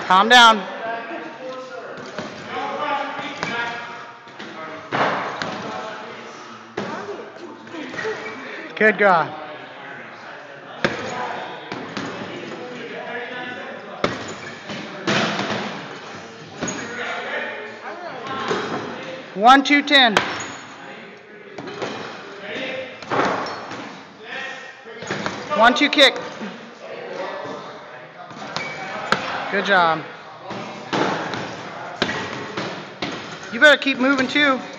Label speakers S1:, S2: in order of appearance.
S1: Calm down. Good God. One, 2, 10. One, 2, kick. Good job. You better keep moving too.